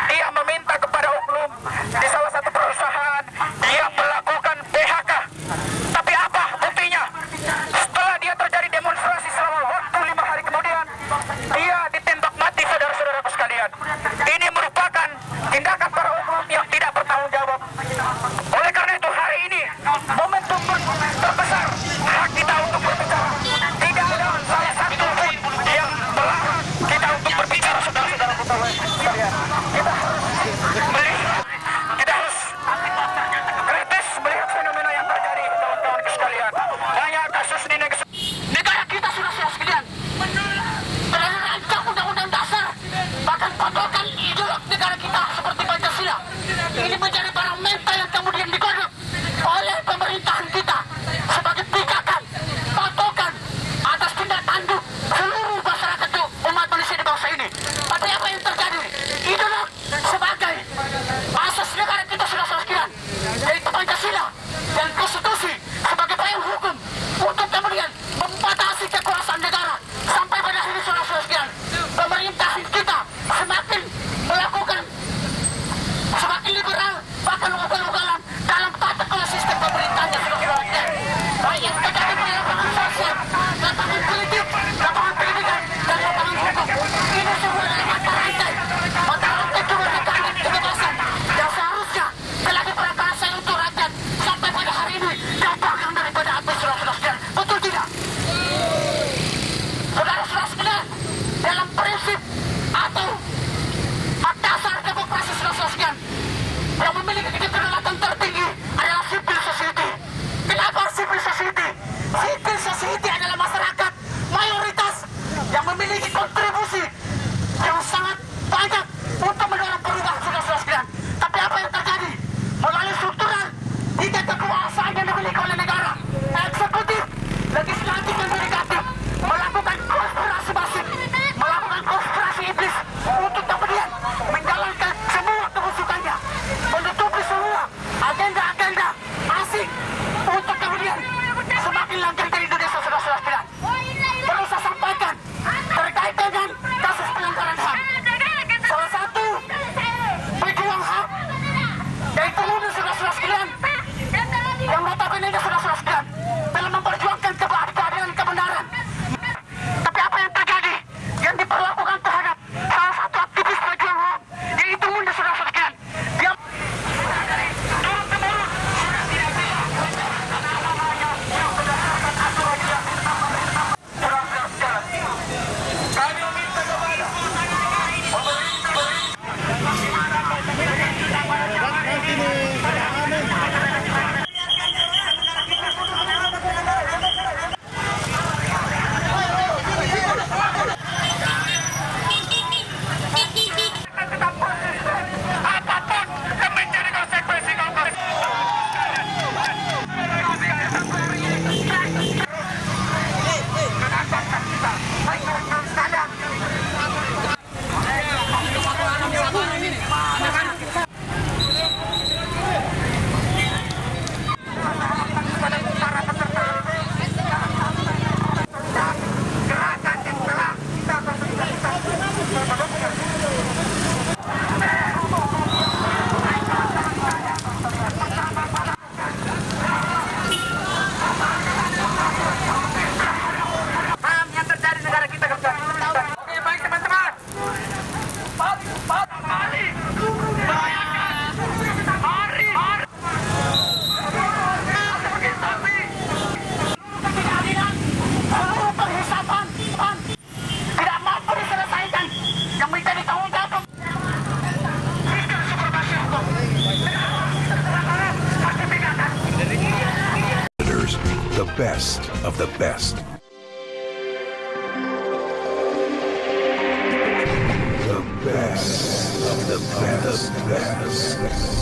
dia meminta kepada oknum di salah satu perusahaan, dia melakukan PHK. Tapi apa buktinya? Setelah dia terjadi demonstrasi selama waktu 5 hari kemudian, dia ditembak mati, saudara-saudaraku sekalian. Ini merupakan tindakan para oknum yang tidak bertanggung jawab. Oleh karena itu hari ini momentum terbesar hak kita untuk berbicara. Tidak ada salah satu pun yang melarang kita untuk berbicara, saudara-saudaraku sekalian. Kita harus kritis melihat fenomena yang terjadi, kawan-kawan sekalian. Banyak kasus di negara kita, saudara-saudara sekalian, telah merancang undang-undang dasar, bahkan patokan ideologi negara kita seperti Pancasila. Ini menjadi barang mentah yang kemudian digodok oleh pemerintahan kita sebagai pijakan, patokan atas tindak tanduk seluruh masyarakat umat manusia di bangsa ini. Tapi apa yang terjadi? Ideologi sebagai asas negara kita, saudara-saudara sekalian, yaitu Pancasila dan konstitusi sebagai payung hukum untuk kemudian membatasi kekuasaan negara. Sampai pada akhirnya, saudara-saudara sekalian, pemerintahan kita semakin melakukan semakin liberal, bahkan ugal-ugalan dalam tata kelola sistem pemerintahnya, saudara-saudara sekalian. Baik yang terjadi pada lapangan sosial, lapangan politik, lapangan pendidikan, dan lapangan hukum. Ini semua adalah mata rantai kebebasan yang seharusnya telah diperakarsai untuk rakyat sampai pada hari ini gampang daripada api, saudara-saudara sekalian. Betul tidak? Saudara-saudara sekalian, dalam prinsip atau hak dasar demokrasi, saudara-saudara sekalian, yang memiliki kedaulatan tertinggi adalah civil society. Kenapa civil society? Civil society adalah masyarakat mayoritas yang memiliki kontribusi yang sangat banyak untuk mendorong perubahan, saudara-saudara sekalian. Tapi apa yang terjadi? Melalui struktural tiga kekuasaan yang dimiliki oleh negara, eksekutif, legislatif, dan yudikatif, melakukan konspirasi masif, melakukan konspirasi iblis untuk kemudian menjalankan semua kebusukannya, menutupi semua agenda-agenda asing untuk kemudian semakin langgeng dari Indonesia, saudara-saudara sekalian. Perlu saya sampaikan terkait dengan kasus pelanggaran HAM. Salah satu pejuang HAM yaitu Nunu, saudara-saudara sekalian, yang notabene, saudara-saudara sekalian, telah memperjuangkan keadilan, kebenaran. Tapi apa yang terjadi? Yang diperlakukan terhadap salah satu aktivis pejuang HAM yaitu Nunu, saudara-saudara sekalian. Dia turun-temurun sudah tidak bisa. Kami meminta kepada apapun yang menjadi konsekuensi kawan-kawan. Yang terjadi di negara kita, kawan-kawan. Oke, baik teman-teman. Mari. Seluruh penghisapan tidak mampu diselesaikan yang menjadi tanggung jawab. The best of the best. The best of the best.